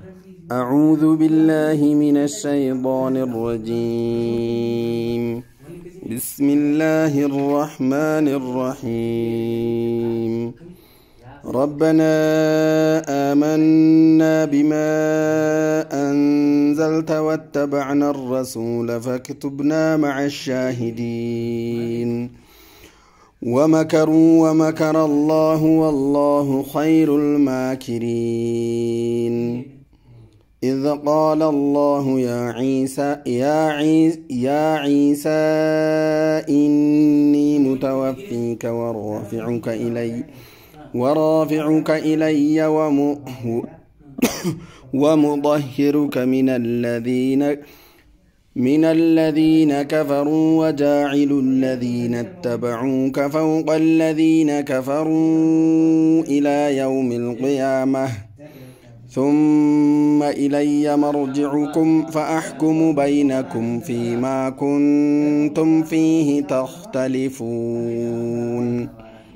أعوذ بالله من الشيطان الرجيم. بسم الله الرحمن الرحيم. ربنا آمنا بما أنزلت واتبعنا الرسول فاكتبنا مع الشاهدين. ومكروا ومكر الله والله خير الماكرين. إذ قال الله يا عيسى إني متوفيك ورافعك إلي ومطهرك من الذين كفروا وجاعل الذين اتبعوك فوق الذين كفروا إلى يوم القيامة ثم إلي مرجعكم فأحكم بينكم فيما كنتم فيه تختلفون.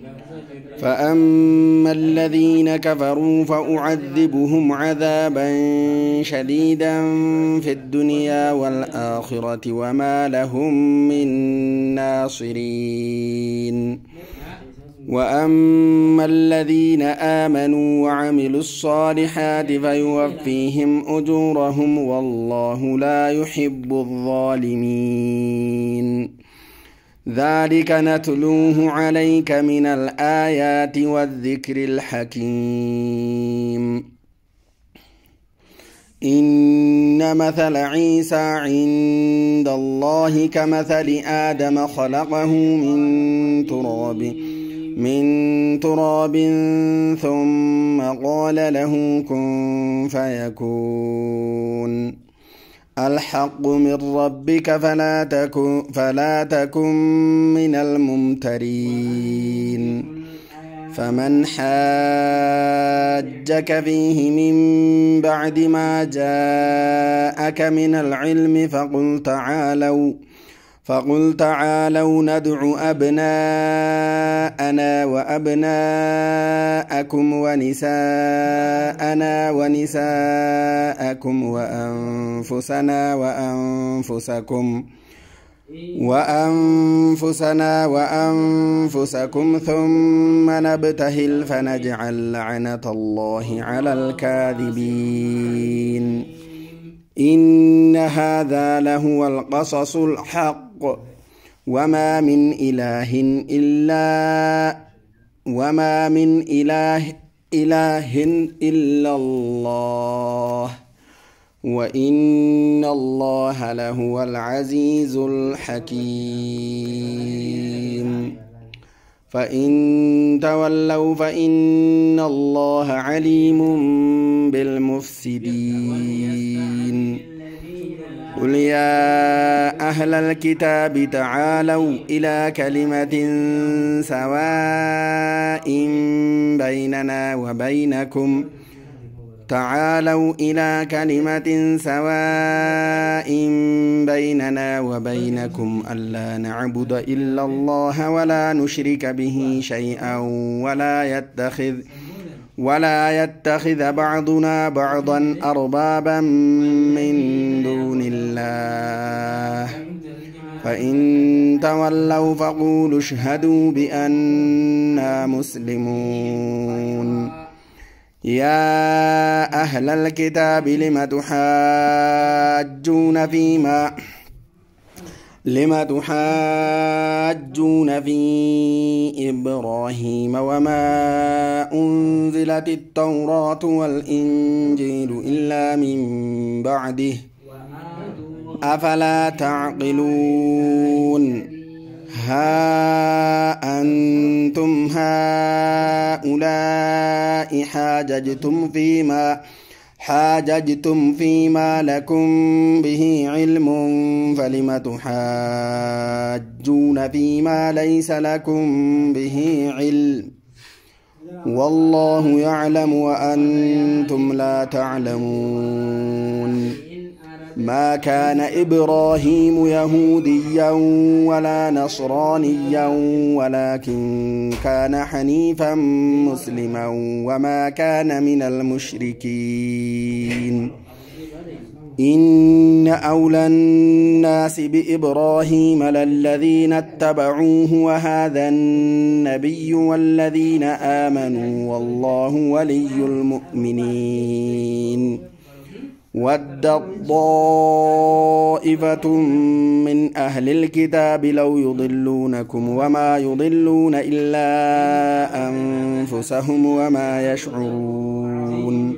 فأما الذين كفروا فأعذبهم عذابا شديدا في الدنيا والآخرة وما لهم من ناصرين. وأما الذين آمنوا وعملوا الصالحات فيوفيهم أجورهم والله لا يحب الظالمين. ذلك نتلوه عليك من الآيات والذكر الحكيم. إن مثل عيسى عند الله كمثل آدم خلقه من تراب ثم قال له كن فيكون. الحق من ربك فلا تكن من الممترين. فمن حاجك فيه من بعد ما جاءك من العلم فقل تعالوا ندع أبناءنا وأبناءكم ونساءنا ونساءكم وأنفسنا وأنفسكم ثم نبتهل فنجعل لعنة الله على الكاذبين. إن هذا لهو القصص الحق وما من إله إلا الله وإن الله لهو العزيز الحكيم. فإن تولوا فإن الله عليم بالمفسدين. قل يا أهل الكتاب تعالوا إلى كلمة سواء بيننا وبينكم ألا نعبد إلا الله ولا نشرك به شيئا ولا يتخذ بعضنا بعضا أربابا من دون الله. فإن تولوا فقولوا اشهدوا بأننا مسلمون. يا أهل الكتاب لم تحاجون في إبراهيم وما أنزلت التوراة والإنجيل إلا من بعده أفلا تعقلون. ها أنتم هؤلاء حاججتم فيما لكم به علم فلم تحاجون فيما ليس لكم به علم والله يعلم وأنتم لا تعلمون. ما كان إبراهيم يهوديا ولا نصرانيا ولكن كان حنيفا مسلما وما كان من المشركين إن أولى الناس بإبراهيم للذين اتبعوه وهذا النبي والذين آمنوا والله ولي المؤمنين ودت طائفة من أهل الكتاب لو يضلونكم وما يضلون إلا أنفسهم وما يشعرون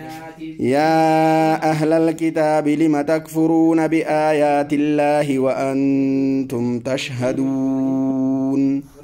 يا أهل الكتاب لم تكفرون بآيات الله وأنتم تشهدون